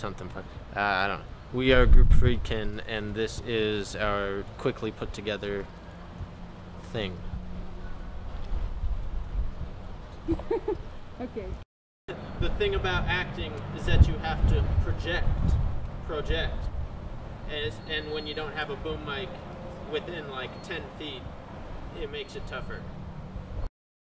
something fun. I don't know. We are Group Friedkin, and this is our quickly put together thing. Okay. The thing about acting is that you have to project, and when you don't have a boom mic within like 10 feet, it makes it tougher.